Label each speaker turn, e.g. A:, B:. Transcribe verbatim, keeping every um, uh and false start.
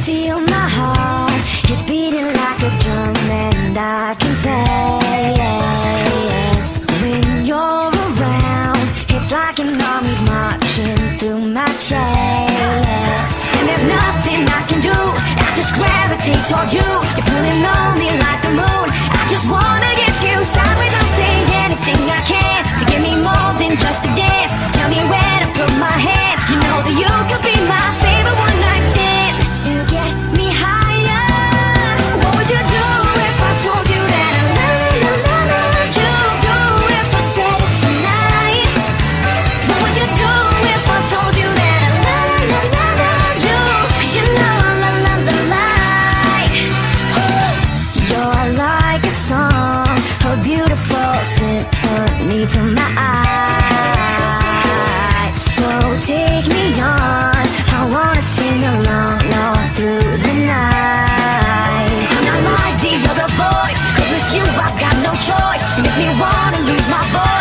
A: feel my heart, it's beating like a drum, and I can face. When you're around, it's like an army's marching through my chest. And there's nothing I can do, I just gravitate toward you. You're pulling on me like the moon, I just wanna get you sideways. I'll say anything I can to give me more than just a dance. Tell me where to put my hands, you know that you could be my favorite one night stand. You get me higher. What would you do if I told you that I love, love, love, loved you? Do if I said it tonight? What would you do if I told you that I love, love, love, loved you? 'Cause you know I love, love the light. You're like a song, a beautiful symphony to my eyes. So take me on, I wanna sing along all through the night. I'm not like the other boys, 'cause with you I've got no choice. You make me wanna lose my voice.